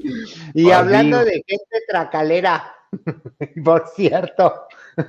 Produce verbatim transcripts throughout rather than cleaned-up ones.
Y Os hablando digo. de gente tracalera, por cierto,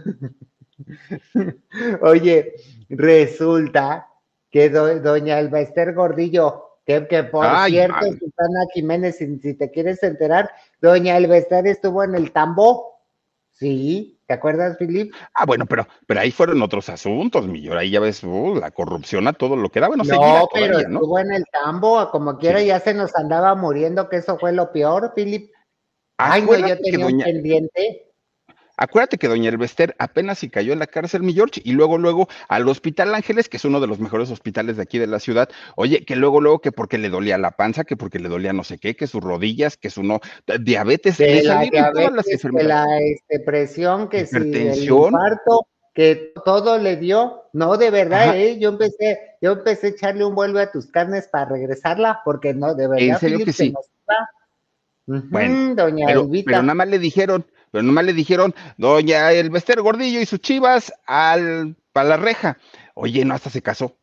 oye, resulta que do, doña Elba Ester Gordillo, que, que por Ay, cierto, man. Susana Jiménez, si, si te quieres enterar, doña Elba Ester estuvo en el tambo. Sí, ¿te acuerdas, Filip? Ah, bueno, pero, pero ahí fueron otros asuntos, mi Ahí ya ves, uh, la corrupción a todo lo que da. Bueno, seguirá No, pero todavía, ¿no? estuvo en el tambo, como quiera Sí. ya se nos andaba muriendo, que eso fue lo peor, Filip. Ay, no, yo Acuérdate que tenía un doña, pendiente. acuérdate que doña Elvester apenas si cayó en la cárcel, mi George, y luego, luego al Hospital Ángeles, que es uno de los mejores hospitales de aquí de la ciudad. Oye, que luego, luego, que porque le dolía la panza, que porque le dolía no sé qué, que sus rodillas, que su no, diabetes, le De la salieron todas las diabetes, que enfermedades. la este, presión, que si el Hipertensión, infarto, que todo le dio. No, de verdad, ajá, ¿eh? Yo empecé, yo empecé a echarle un vuelve a tus carnes para regresarla, porque no, de en verdad, serio Philip que se sí. nos va. Bueno, Ujú, doña pero, pero Elvita. nada más le dijeron, pero nada más le dijeron, doña Elvester Gordillo y sus chivas al, para la reja. Oye, no, hasta se casó.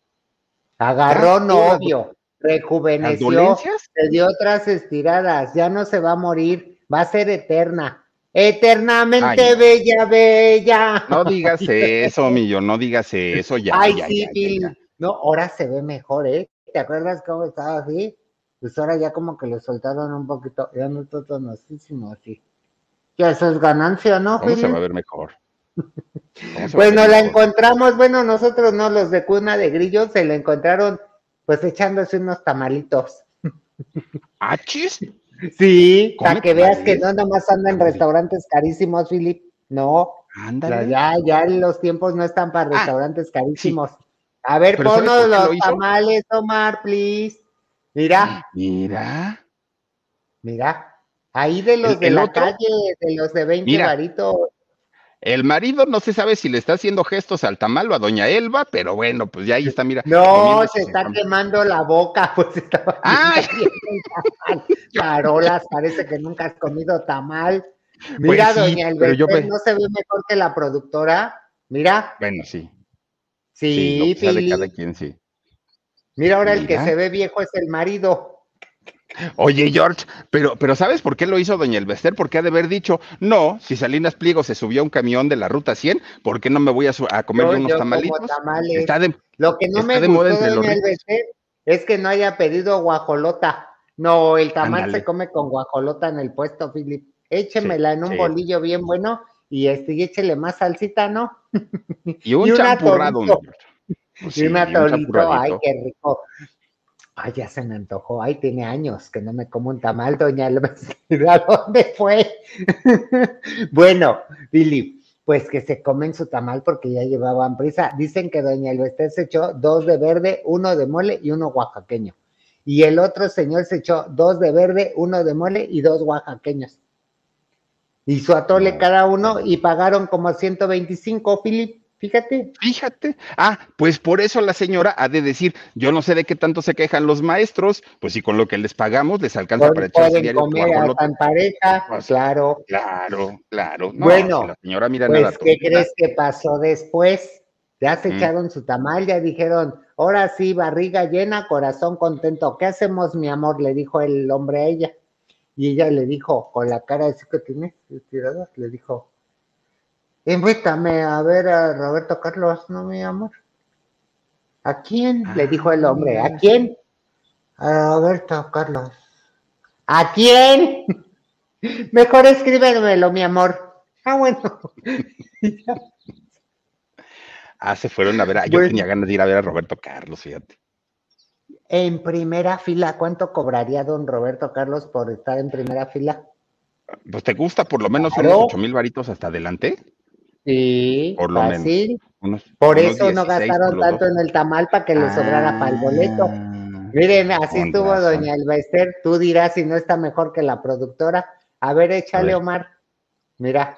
Ya Agarró tuvo las, do- novio, las rejuveneció, dolencias. se dio otras estiradas, ya no se va a morir, va a ser eterna. Ay, Eternamente no. bella, bella. No digas eso, Millo, no digas eso, ya, Ay, ya, sí, ya, ya, ya. Phil. No, ahora se ve mejor, ¿eh? ¿Te acuerdas cómo estaba así? Pues ahora ya como que le soltaron un poquito, ya no está tan asísimo así. Ya eso es ganancia, ¿no, ¿Cómo se va a Phil? ver mejor? ¿Cómo se va a ver Bueno, la mejor? encontramos, bueno, nosotros no, los de Cuna de Grillos, se la encontraron pues echándose unos tamalitos. ¿Achis? Sí, para ¿Come que veas que no tamales? nomás anda A en ver, di. restaurantes carísimos, Philip. No, la- Ándale. ya, ya los tiempos no están para Ah, restaurantes sí, carísimos. A ver, pero ¿sabes ponnos por qué los lo hizo? tamales, Omar, please. Mira, Mira, mira, ahí de el, los de el la otro, calle, de los de veinte mira, varitos. el marido no se sabe si le está haciendo gestos al tamal o a doña Elba, pero bueno, pues ya ahí está, mira, No, se comiéndose su está tamal. quemando la boca, pues estaba bien ¡Ay! caliente el tamal. Yo, yo, Carolas, parece que nunca has comido tamal. pues Mira, sí, doña pero yo Elvester, ve. ¿no se ve mejor que la productora? Mira, Bueno, sí, sí, lo sí, que sea de cada Pili. quien, sí. Mira, ahora el que Mira. se ve viejo es el marido. Oye, George, pero, pero ¿sabes por qué lo hizo doña Elvester? Porque ha de haber dicho, no, si Salinas Pliego se subió a un camión de la Ruta cien, ¿por qué no me voy a, su- a comer Yo, yo unos yo como tamalitos? tamales. Está de, Lo que no está me de moda gustó entre de los doña ricos. Elvester es que no haya pedido guajolota. No, el tamal se Ándale. come con guajolota en el puesto, Philip. Sí, Échemela en un sí. bolillo bien bueno y este, y échele más salsita, ¿no? Y Y un un champurrado, mi atolito, George. Pues y un sí, un atolito, ay, champurradito. qué rico. Ay, ya se me antojó. Ay, tiene años que no me como un tamal, doña Elvester. ¿A dónde fue? Bueno, Philip, pues que se comen su tamal porque ya llevaban prisa. Dicen que doña Elvester se echó dos de verde, uno de mole y uno oaxaqueño. Y el otro señor se echó dos de verde, uno de mole y dos oaxaqueños. Y su atole No. cada uno y pagaron como ciento veinticinco, Philip. Fíjate. Fíjate. Ah, pues por eso la señora ha de decir, yo no sé de qué tanto se quejan los maestros, pues si con lo que les pagamos les alcanza para echarse Pueden diario su comer hasta guajolote. en pareja, Pues, claro. claro, claro. No, si Bueno, la señora mira nada pues, ¿qué tontita. crees que pasó después? Ya se Mm, echaron su tamal, ya dijeron, ahora sí, barriga llena, corazón contento. ¿Qué hacemos, mi amor? Le dijo el hombre a ella. Y ella le dijo, con la cara así que tiene, estirada, le dijo, invítame a ver a Roberto Carlos, ¿no, mi amor? ¿A quién? Le dijo el ah, hombre, ¿a mira. quién? A Roberto Carlos. ¿A quién? Mejor escríbemelo, mi amor. Ah, bueno. Ah, se fueron a ver. Ah, yo tenía Bueno, ganas de ir a ver a Roberto Carlos, fíjate. en primera fila, ¿cuánto cobraría don Roberto Carlos por estar en primera fila? Pues te gusta por lo menos unos ocho Claro, mil varitos hasta adelante, sí, por lo menos. fácil. Unos, Por unos eso no dieciséis por gastaron los tanto dos. en el tamal para que le sobrara para el boleto. Ah, Miren, así con estuvo razón. doña Elba Ester. Tú dirás si no está mejor que la productora. A ver, A échale, ver. Omar. Mira,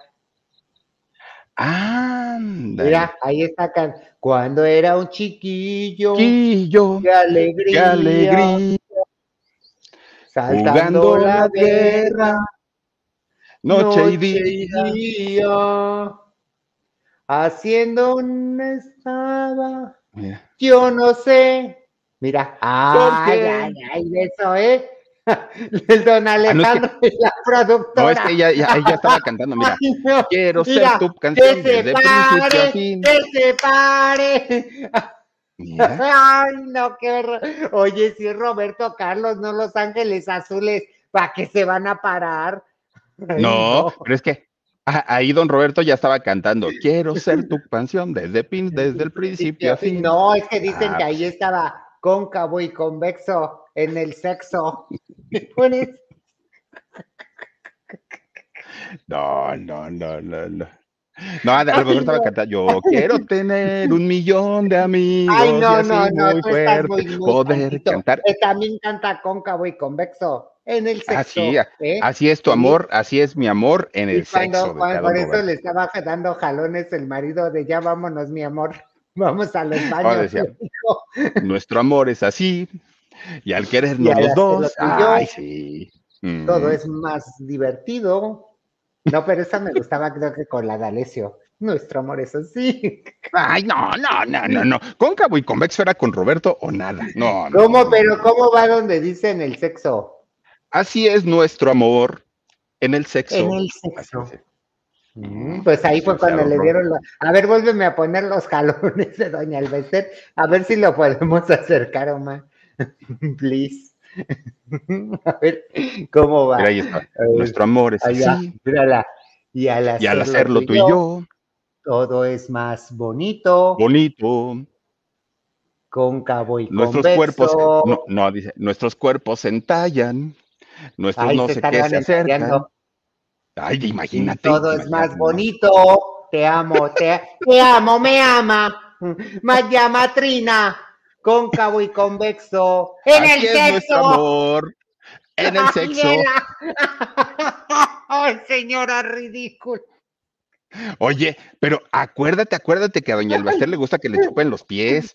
Ándale. mira, ahí está. can- Cuando era un chiquillo, Quillo, qué qué alegría, alegría, saltando jugando la la verga, guerra, noche y noche y día. día. Haciendo un estaba, Mira, yo no sé. Mira, ¿por ay, ay, qué? ay, eso, ¿eh? El don Ah, no es que, Alejandro y la no es que productora. ella, ella, ella estaba cantando, mira, Ay, no. quiero ser Mira, tu que canción se desde principio a pare, fin. que se pare. Mira, Ay, no, qué horror. Oye, si es Roberto Carlos, no Los Ángeles Azules, ¿para qué se van a parar? Ay, no, no. pero es que ah, ahí don Roberto ya estaba cantando, quiero ser tu canción desde, pin- desde el principio a fin. No, es que dicen que Ah, ahí pues, estaba cóncavo y convexo en el sexo. Por eso. no, no, no, no, no. No, a lo Ay, mejor estaba no. cantando, yo quiero tener un millón de Ay, amigos y no, no, así no, muy tú estás fuerte muy, muy poder tantito. cantar. Eh, también canta cóncavo y convexo en el Así, sexo, ¿eh? así es tu Sí. amor, así es mi amor en el Y sexo, cuando, decía cuando don por eso le Roberto. estaba dando jalones el marido de ya vámonos, mi amor, vamos a los Oh, baños, decía, le dijo. nuestro amor es así, y al Y querernos al los hacerlo dos, tú y yo, ay, sí. todo Mm. es más divertido. No, pero esa me gustaba, creo que con la D'Alessio. Nuestro amor es así. Ay, no, no, no, no, no. Cóncavo y convexo era con Roberto o nada. No, no, ¿Cómo? no, Pero no. ¿cómo va donde dicen el sexo? Así es nuestro amor en el En sexo. el Así sexo. decía. Mm, Mm, pues ahí así fue decía cuando don le Roberto. dieron la... A ver, vuélveme a poner los jalones de Doña Alvester, a ver si lo podemos acercar, Omar. Please. A ver, ¿cómo va? Mira, ahí está. A ver, Nuestro amor es allá, así, mírala. Y al y al hacerlo tú hacerlo y tú y yo, yo, todo es más bonito, bonito, cóncavo y nuestros cuerpos, no, convexo. no, dice, nuestros cuerpos se entallan, nuestros Ahí no se sé qué estarán se acercan. entallando. Ay, Y imagínate, todo es más imagínate, no. bonito. Te amo, te, te amo, me ama. Más llama Trina, cóncavo y convexo. En Así el es nuestro sexo. amor en el Ay, sexo. vela. Ay, señora ridícula. Oye, pero acuérdate, acuérdate que a doña Elvester le gusta que le chupen los pies.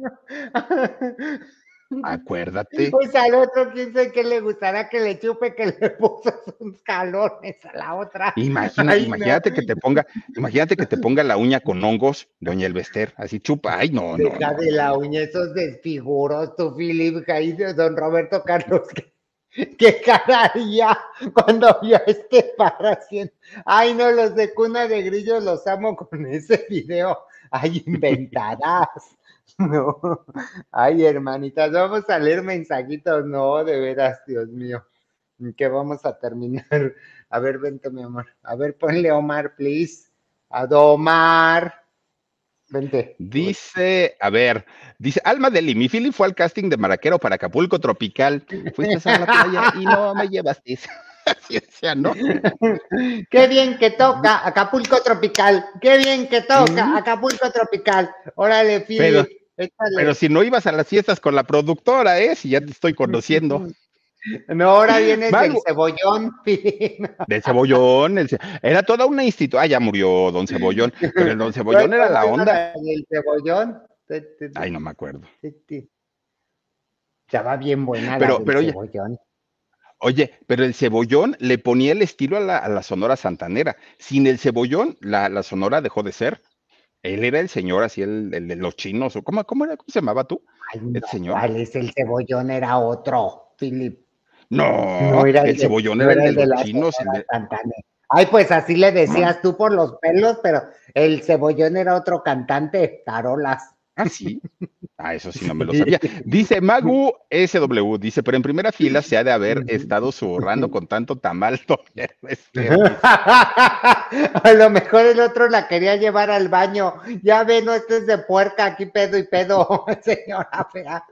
Acuérdate. Pues al otro, quién sabe qué le gustará que le chupe, que le puso sus calones a la otra. Imagina, Ay, no. imagínate que te ponga, imagínate que te ponga la uña con hongos, doña Elvester, así chupa. Ay, no, no, Deja no, de no, la no. uña, esos desfiguros, tu Philip, ahí de don Roberto Carlos, qué, qué cara haría cuando vio a este parra haciendo. Ay, no, los de Cuna de Grillos los amo con ese video. Ay, inventadas. No. Ay, hermanitas, vamos a leer mensajitos. No, de veras, Dios mío. Que vamos a terminar. A ver, vente, mi amor. A ver, ponle Omar, please. A Omar. Vente. Dice, a ver, dice Alma Deli, mi Philly fue al casting de Maraquero para Acapulco Tropical. Fuiste a la playa y no me llevaste. Así decía, ¿no? Qué bien que toca Acapulco Tropical. Qué bien que toca Mm, Acapulco Tropical. Órale, pero, Philip, pero échale. si no ibas a las fiestas con la productora, ¿eh? Si ya te estoy conociendo. No, ahora vienes del Mago, cebollón, Philip. del Cebollón, el ce- era toda una institución. Ah, ya murió Don Cebollón, pero el Don Ay, Cebollón era ¿cómo la iba onda. la del cebollón? Te- te- Ay, te- no me acuerdo. te- te. Estaba bien buena la Pero, del pero oye, cebollón. oye, pero el Cebollón le ponía el estilo a la, a la Sonora Santanera. Sin el Cebollón, la, la Sonora dejó de ser. Él era el señor, así el, el de los chinos, o ¿cómo, cómo era? ¿Cómo se llamaba tú? Ay, ¿Este no, señor? ¿cuál es el cebollón? Era otro, Philip. No No, era el el de, Cebollón no era el era de el de los la chinos, el Sonora de. Cantante. Ay, pues así le ¿Cómo? decías tú por los pelos, pero el cebollón era otro cantante, tarolas. Ah, sí. Ah, eso sí no me lo Sí. sabía. Dice Magu S W, dice, pero en primera fila se ha de haber estado zurrando con tanto tamal, doña Esther, dice. A lo mejor el otro la quería llevar al baño. Ya ve, no estés de puerca, aquí pedo y pedo, señora fea.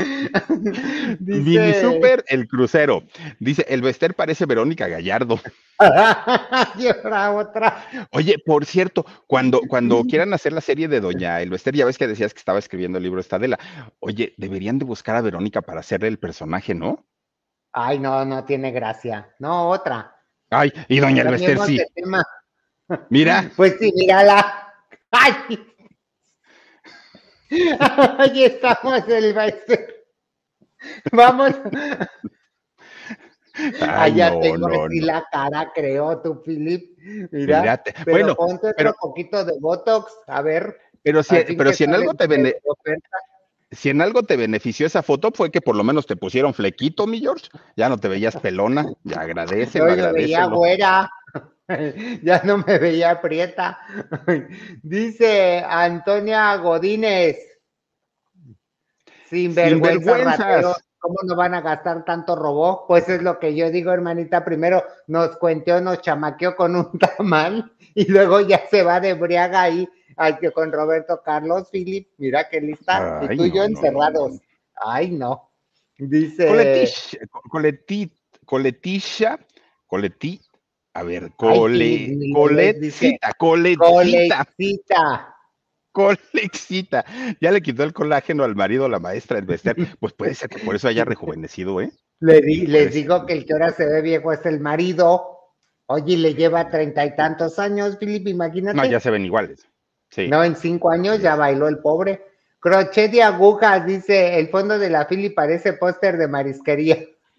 Mini Dice, Super, el crucero. Dice, el Bester parece Verónica Gallardo. y ahora otra. Oye, por cierto, cuando, cuando quieran hacer la serie de Doña Elvester, ya ves que decías que estaba escribiendo el libro Estadela. Oye, deberían de buscar a Verónica para hacerle el personaje, ¿no? Ay, no, no tiene gracia. No, otra. Ay, y Doña Elvester Cambiemos sí. de tema. Mira, Pues sí, mírala. Ay, ay, estamos el Bester. Vamos. ay, Allá no, tengo no, así no. la cara, creo, tú, Philip. Mira, Mírate. pero Bueno, ponte pero, otro poquito de Botox, a ver, pero si, al fin pero que si en sale algo te de vende, oferta. si en algo te benefició esa foto fue que por lo menos te pusieron flequito, mi George, ya no te veías pelona, ya agradecelo, Yo me veía agradecelo. güera, ya no me veía prieta. Dice Antonia Godínez, sin vergüenza ratero, Sinvergüenzas. ¿cómo no van a gastar tanto robó? Pues es lo que yo digo, hermanita, primero nos cuenteó, nos chamaqueó con un tamal y luego ya se va de briaga ahí al que con Roberto Carlos, Philip, mira qué lista, y Ay, tú y yo no, no, no, no. encerrados. Ay, no. Dice, Coletish, coletit, coletisha, coletí, a ver, ay, Philip, cole, ni le lees, dice, coletcita, coletcita, colecita. colecita. Ya le quitó el colágeno al marido, la maestra, el Bester. Pues puede ser que por eso haya rejuvenecido, ¿eh? Le di, Puede les ser. digo que el que ahora se ve viejo es el marido. Oye, le lleva treinta y tantos años, Philip, No, ya imagínate. se ven iguales. Sí, No, en cinco años así ya es. bailó el pobre. Crochet de agujas, dice, el fondo de la Philip parece póster de marisquería.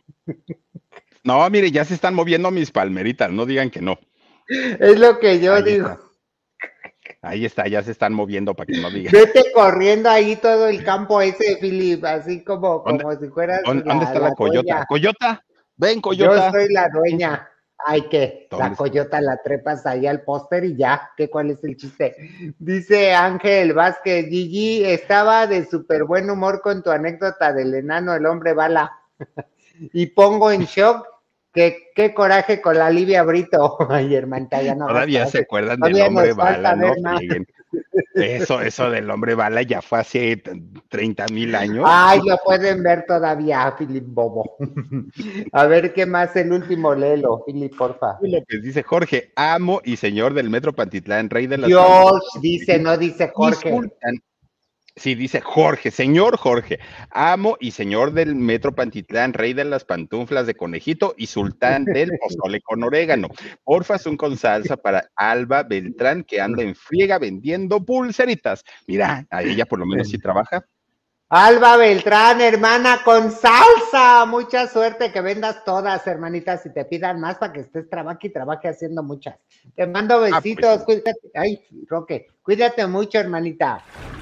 No, mire, ya se están moviendo mis palmeritas, no digan que no. Es lo que yo Ahí digo. está, ahí está, ya se están moviendo para que no digan. Vete corriendo ahí todo el campo ese, Philip, así como, ¿Dónde, como si fueras dónde, dónde la, está la la coyota? dueña. ¡Coyota! ¡Ven, Yo coyota! soy la dueña. Ay, que la ¿Dónde está? coyota la trepas ahí al póster y ya, ¿qué cuál es el chiste? Dice Ángel Vázquez, Gigi, estaba de súper buen humor con tu anécdota del enano, el hombre bala. Y pongo en shock que qué coraje con la Livia Brito. Ay, hermanita, ya no hagas Todavía se coraje. acuerdan del Todavía hombre nos falta bala, ver no más. frieguen. Eso, eso del hombre bala ya fue hace treinta mil años. Ay, lo pueden ver todavía, Philip Bobo. A ver qué más, el último, léelo, Philip, porfa. López dice Jorge, amo y señor del Metro Pantitlán, rey de las George pantuflas dice, no dice y Jorge. sultán. Sí, dice Jorge, señor Jorge, amo y señor del Metro Pantitlán, rey de las pantuflas de conejito y sultán del pozole con orégano. Porfa, un con salsa para Alba Beltrán, que anda en friega vendiendo pulseritas. Mira, a ella por lo menos sí trabaja. Alba Beltrán, hermana, con salsa. Mucha suerte, que vendas todas, hermanitas, y te pidan más para que estés trabaje y trabaje haciendo muchas. Te mando Ah, besitos, pues. cuídate. Ay, Roque, cuídate mucho, hermanita.